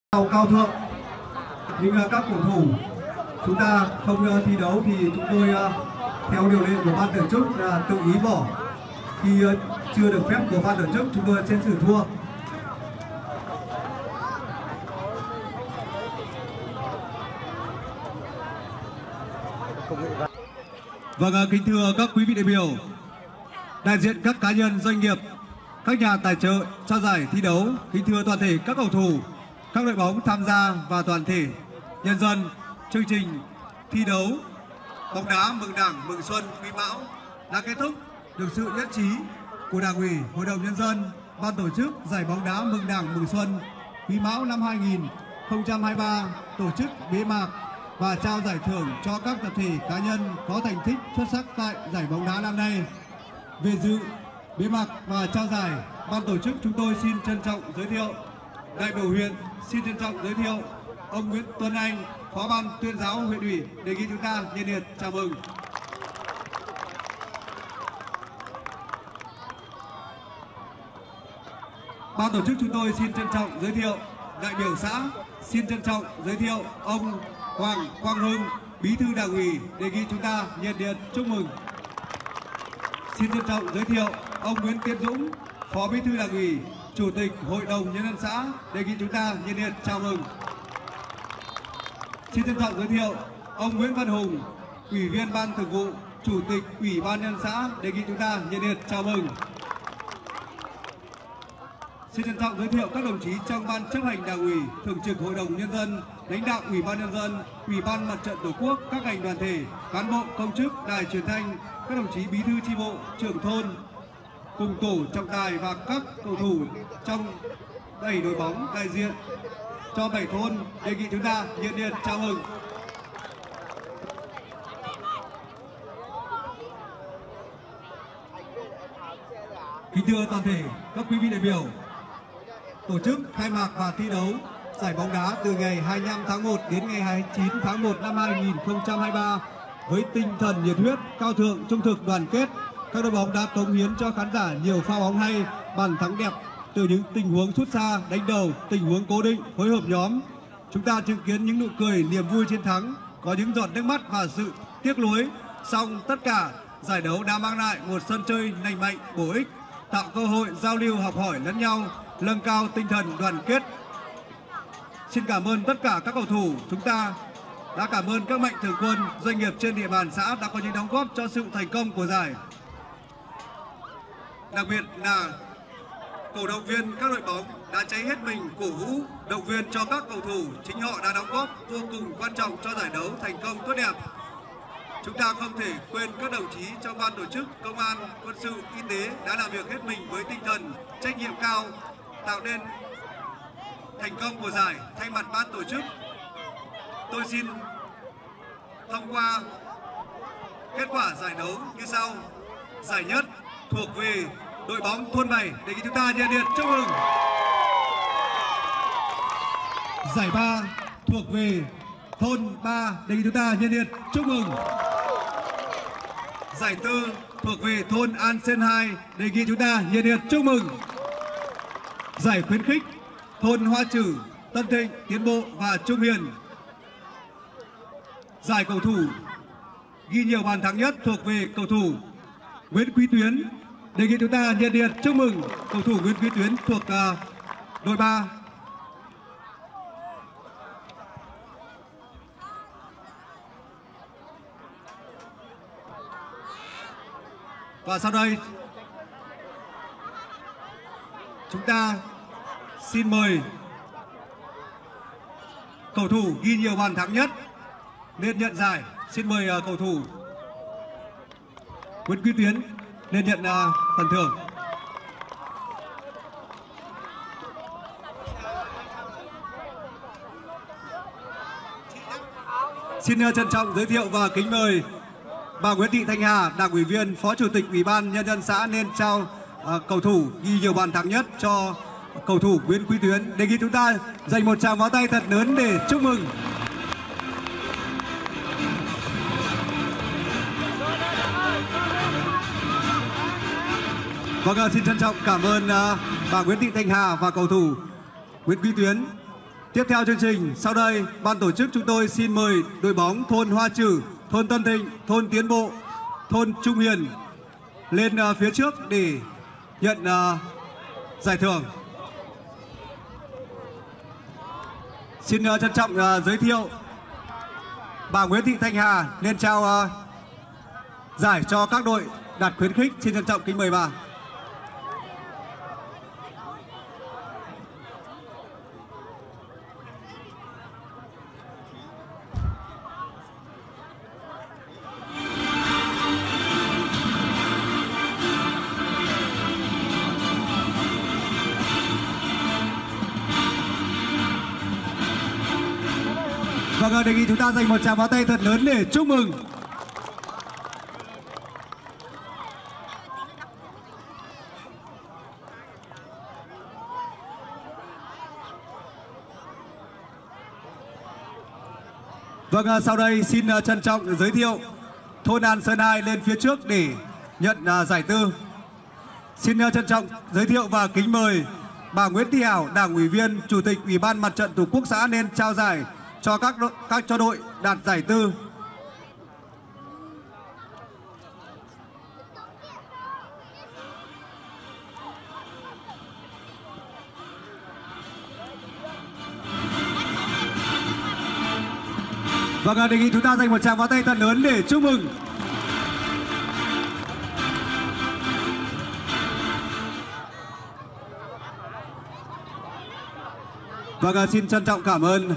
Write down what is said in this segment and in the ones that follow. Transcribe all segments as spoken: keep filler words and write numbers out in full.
cao thượng, nhưng các cầu thủ chúng ta không thi đấu thì chúng tôi theo điều lệ của ban tổ chức là tự ý bỏ. Khi chưa được phép của ban tổ chức, chúng tôi sẽ xử thua. Vâng, kính thưa các quý vị đại biểu, đại diện các cá nhân, doanh nghiệp, các nhà tài trợ cho giải thi đấu, kính thưa toàn thể các cầu thủ, các đội bóng tham gia và toàn thể nhân dân, chương trình thi đấu bóng đá mừng Đảng mừng Xuân Quý Mão đã kết thúc được sự nhất trí của Đảng ủy, Hội đồng Nhân dân, ban tổ chức giải bóng đá mừng Đảng mừng Xuân Quý Mão năm hai nghìn không trăm hai mươi ba tổ chức bế mạc và trao giải thưởng cho các tập thể cá nhân có thành tích xuất sắc tại giải bóng đá năm nay. Về dự bế mạc và trao giải, ban tổ chức chúng tôi xin trân trọng giới thiệu đại biểu huyện, xin trân trọng giới thiệu ông Nguyễn Tuấn Anh, Phó ban tuyên giáo huyện ủy, đề nghị chúng ta nhiệt liệt chào mừng. Ban tổ chức chúng tôi xin trân trọng giới thiệu đại biểu xã, xin trân trọng giới thiệu ông Hoàng Quang Hưng, Bí thư Đảng ủy, đề nghị chúng ta nhiệt liệt chúc mừng. Xin trân trọng giới thiệu ông Nguyễn Tiến Dũng, Phó Bí thư Đảng ủy, Chủ tịch Hội đồng Nhân dân xã, đề nghị chúng ta nhiệt liệt chào mừng. Xin trân trọng giới thiệu ông Nguyễn Văn Hùng, Ủy viên Ban Thường vụ, Chủ tịch Ủy ban Nhân dân xã, đề nghị chúng ta nhiệt liệt chào mừng. Xin trân trọng giới thiệu các đồng chí trong Ban chấp hành Đảng ủy, Thường trực Hội đồng Nhân dân, lãnh đạo Ủy ban Nhân dân, Ủy ban Mặt trận Tổ quốc, các ngành đoàn thể, cán bộ công chức, đài truyền thanh, các đồng chí bí thư chi bộ, trưởng thôn, cùng tổ trọng tài và các cầu thủ trong bảy đội bóng đại diện cho bảy thôn, đề nghị chúng ta nhiệt liệt chào mừng. Kính thưa toàn thể các quý vị đại biểu, tổ chức khai mạc và thi đấu giải bóng đá từ ngày hai mươi lăm tháng một đến ngày hai mươi chín tháng một năm hai nghìn không trăm hai mươi ba với tinh thần nhiệt huyết, cao thượng, trung thực, đoàn kết. Các đội bóng đã cống hiến cho khán giả nhiều pha bóng hay, bàn thắng đẹp từ những tình huống sút xa, đánh đầu, tình huống cố định, phối hợp nhóm. Chúng ta chứng kiến những nụ cười, niềm vui chiến thắng, có những giọt nước mắt và sự tiếc nuối. Song tất cả giải đấu đã mang lại một sân chơi lành mạnh, bổ ích, tạo cơ hội giao lưu học hỏi lẫn nhau, nâng cao tinh thần đoàn kết. Xin cảm ơn tất cả các cầu thủ chúng ta, đã cảm ơn các mạnh thường quân, doanh nghiệp trên địa bàn xã đã có những đóng góp cho sự thành công của giải. Đặc biệt là cổ động viên các đội bóng đã cháy hết mình cổ vũ, động viên cho các cầu thủ, chính họ đã đóng góp vô cùng quan trọng cho giải đấu thành công tốt đẹp. Chúng ta không thể quên các đồng chí trong ban tổ chức, công an, quân sự, y tế đã làm việc hết mình với tinh thần trách nhiệm cao, tạo nên thành công của giải. Thay mặt ban tổ chức, tôi xin thông qua kết quả giải đấu như sau. Giải nhất thuộc về đội bóng thôn bảy, đề nghị chúng ta nhiệt liệt chúc mừng. Giải ba thuộc về thôn ba, đề nghị chúng ta nhiệt liệt chúc mừng. Giải tư thuộc về thôn An Sen hai, đề nghị chúng ta nhiệt liệt chúc mừng. Giải khuyến khích thôn Hoa Trử, Tân Thịnh, Tiến Bộ và Trung Hiền. Giải cầu thủ ghi nhiều bàn thắng nhất thuộc về cầu thủ Nguyễn Quý Tuyến, đề nghị chúng ta nhiệt liệt chúc mừng cầu thủ Nguyễn Quý Tuyến thuộc uh, đội ba. Và sau đây chúng ta xin mời cầu thủ ghi nhiều bàn thắng nhất lên nhận giải. Xin mời uh, cầu thủ Nguyễn Quý Tuyến lên nhận uh, phần thưởng. Xin uh, trân trọng giới thiệu và kính mời bà Nguyễn Thị Thanh Hà, Đảng ủy viên, Phó Chủ tịch Ủy ban Nhân dân xã nên trao uh, cầu thủ ghi nhiều bàn thắng nhất cho cầu thủ Nguyễn Quý Tuyến. Đề nghị chúng ta dành một tràng pháo tay thật lớn để chúc mừng. Vâng, xin trân trọng cảm ơn uh, bà Nguyễn Thị Thanh Hà và cầu thủ Nguyễn Quý Tuyến. Tiếp Tiếp theo chương trình, sau đây ban tổ chức chúng tôi xin mời đội bóng thôn Hoa Trừ, thôn Tân Thịnh, thôn Tiến Bộ, thôn Trung Hiền lên uh, phía trước để nhận uh, giải thưởng. Xin uh, trân trọng uh, giới thiệu bà Nguyễn Thị Thanh Hà lên trao uh, giải cho các đội đạt khuyến khích. Xin trân trọng kính mời bà. Vâng, đề nghị chúng ta dành một tràng pháo tay thật lớn để chúc mừng. Vâng, sau đây xin trân trọng giới thiệu thôn An Sơn hai lên phía trước để nhận giải tư. Xin trân trọng giới thiệu và kính mời bà Nguyễn Thị Hảo, Đảng ủy viên, Chủ tịch Ủy ban Mặt trận Tổ quốc xã lên trao giải cho các đội, các cho đội đạt giải tư. Vâng, đề nghị chúng ta dành một tràng pháo tay thật lớn để chúc mừng. Vâng, xin trân trọng cảm ơn.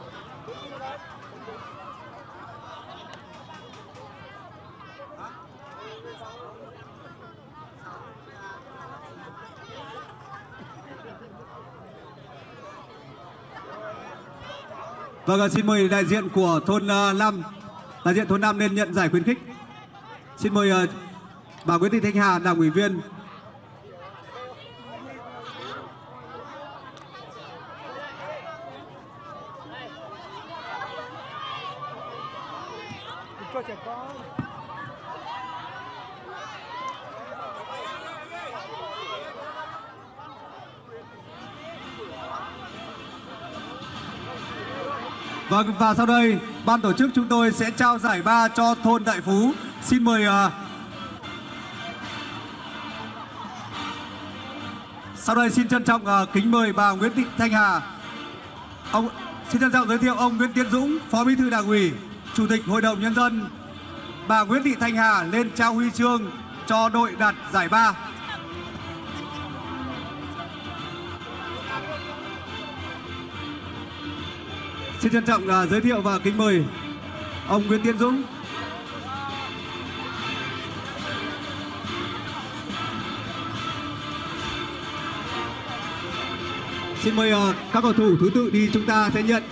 Vâng, xin mời đại diện của thôn uh, Năm, đại diện thôn Năm lên nhận giải khuyến khích. Xin mời uh, bà Nguyễn Thị Thanh Hà, Đảng ủy viên. Vâng, và sau đây ban tổ chức chúng tôi sẽ trao giải ba cho thôn Đại Phú. Xin mời uh... sau đây xin trân trọng uh, kính mời bà Nguyễn Thị Thanh Hà. Ông xin trân trọng giới thiệu ông Nguyễn Tiến Dũng, Phó Bí thư Đảng ủy, Chủ tịch Hội đồng Nhân dân. Bà Nguyễn Thị Thanh Hà lên trao huy chương cho đội đạt giải ba. Xin trân trọng uh, giới thiệu và kính mời ông Nguyễn Tiến Dũng. Xin mời uh, các cầu thủ thứ tự đi, chúng ta sẽ nhận.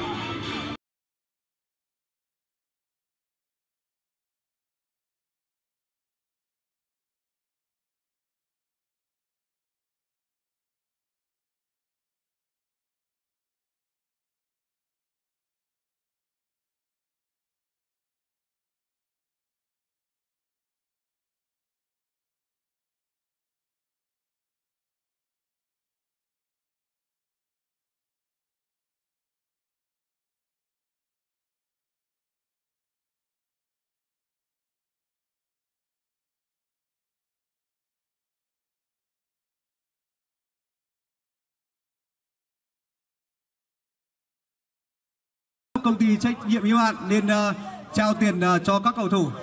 Công ty trách nhiệm hữu hạn nên uh, trao tiền uh, cho các cầu thủ.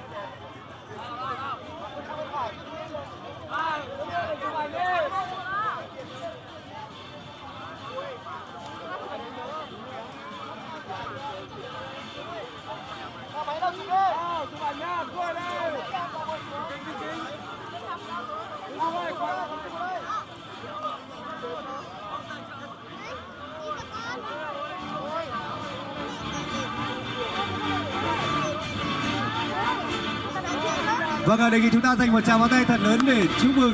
Vâng, đề nghị chúng ta dành một tràng pháo tay thật lớn để chúc mừng.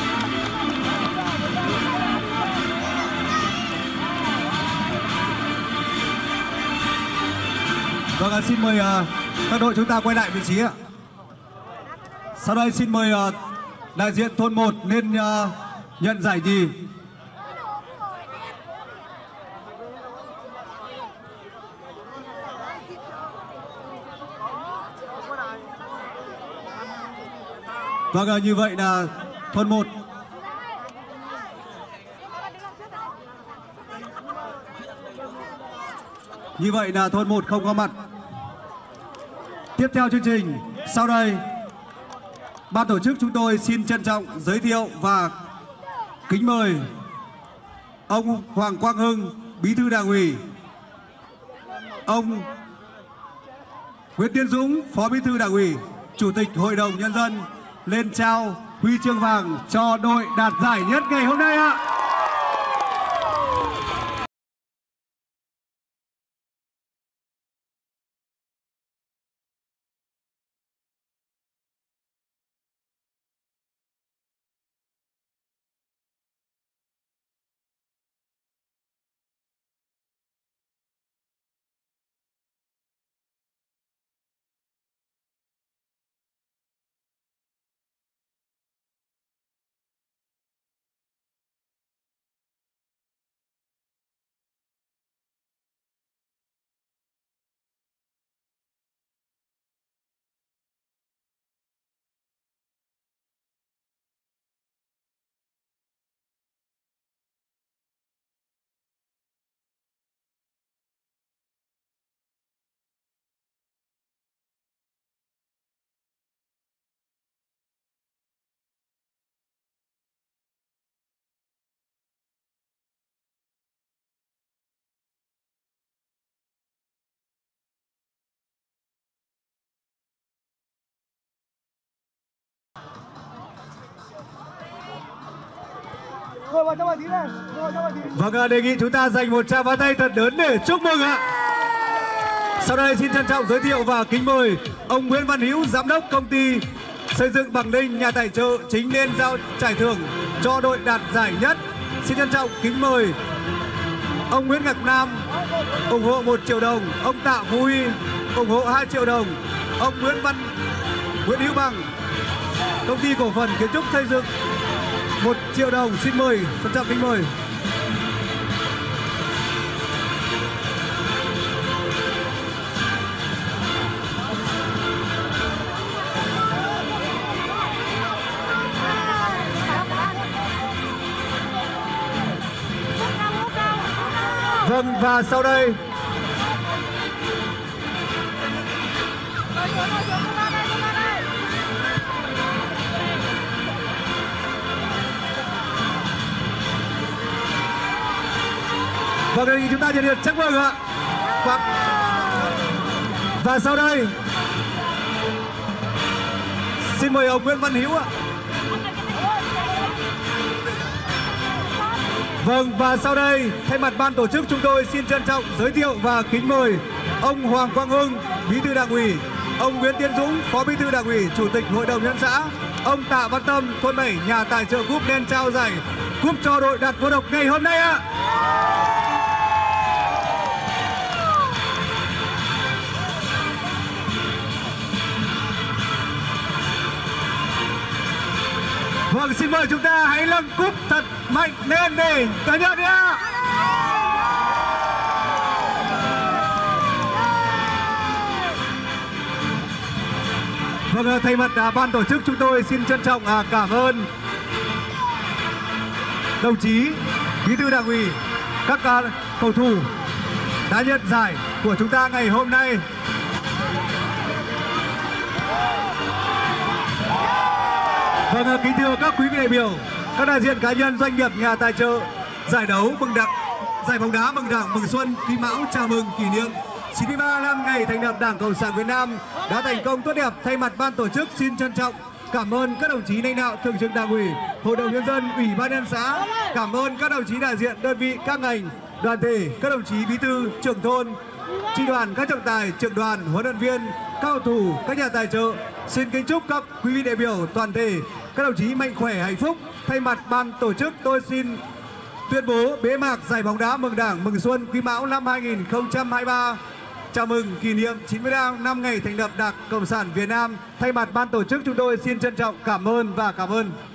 Vâng, xin mời uh, các đội chúng ta quay lại vị trí ạ. Sau đây xin mời uh, đại diện thôn một lên uh, nhận giải nhì. Vâng, như vậy là thôn một Như vậy là thôn một không có mặt. Tiếp theo chương trình, sau đây ban tổ chức chúng tôi xin trân trọng giới thiệu và kính mời ông Hoàng Quang Hưng, Bí thư Đảng ủy, ông Nguyễn Tiến Dũng, Phó Bí thư Đảng ủy, Chủ tịch Hội đồng Nhân dân lên trao huy chương vàng cho đội đạt giải nhất ngày hôm nay ạ. Vâng, đề nghị chúng ta dành một tràng pháo tay thật lớn để chúc mừng ạ. Sau đây xin trân trọng giới thiệu và kính mời ông Nguyễn Văn Hữu, giám đốc công ty xây dựng Bằng Đinh, nhà tài trợ chính lên giao giải thưởng cho đội đạt giải nhất. Xin trân trọng kính mời ông Nguyễn Ngọc Nam ủng hộ một triệu đồng, ông Tạ Phú Huy ủng hộ hai triệu đồng, ông Nguyễn Văn Nguyễn Hữu Bằng, công ty cổ phần kiến trúc xây dựng một triệu đồng. Xin mời, trân trọng kính mời. Vâng, và sau đây Vâng, đề nghị chúng ta nhiệt liệt chúc mừng ạ. Và, và sau đây xin mời ông Nguyễn Văn Hữu ạ. Vâng, và sau đây thay mặt ban tổ chức chúng tôi xin trân trọng giới thiệu và kính mời ông Hoàng Quang Hưng, Bí thư Đảng ủy, ông Nguyễn Tiến Dũng, Phó Bí thư Đảng ủy, Chủ tịch Hội đồng Nhân xã, ông Tạ Văn Tâm, thôn bảy, nhà tài trợ cúp lên trao giải cúp cho đội đạt vô địch ngày hôm nay ạ. Vâng, xin mời chúng ta hãy nâng cúp thật mạnh lên để cảm nhận đi ạ. Vâng, thay mặt ban tổ chức chúng tôi xin trân trọng cảm ơn đồng chí Bí thư Đảng ủy, các cầu thủ đã nhận giải của chúng ta ngày hôm nay. Vâng, kính thưa các quý vị đại biểu, các đại diện cá nhân, doanh nghiệp, nhà tài trợ giải đấu mừng đảng, giải bóng đá mừng Đảng mừng Xuân Quý Mão chào mừng kỷ niệm chín mươi ba năm ngày thành lập Đảng Cộng sản Việt Nam đã thành công tốt đẹp. Thay mặt ban tổ chức xin trân trọng cảm ơn các đồng chí lãnh đạo thường trực Đảng ủy, Hội đồng Nhân dân, Ủy ban nhân xã, cảm ơn các đồng chí đại diện đơn vị các ngành, đoàn thể, các đồng chí bí thư, trưởng thôn, chi đoàn, các trọng tài, trưởng đoàn, huấn luyện viên, các cầu thủ, các nhà tài trợ. Xin kính chúc các quý vị đại biểu toàn thể, các đồng chí mạnh khỏe, hạnh phúc. Thay mặt ban tổ chức tôi xin tuyên bố bế mạc giải bóng đá mừng Đảng mừng Xuân Quý Mão năm hai nghìn không trăm hai mươi ba, chào mừng kỷ niệm chín mươi ba năm ngày thành lập Đảng Cộng sản Việt Nam. Thay mặt ban tổ chức chúng tôi xin trân trọng cảm ơn và cảm ơn.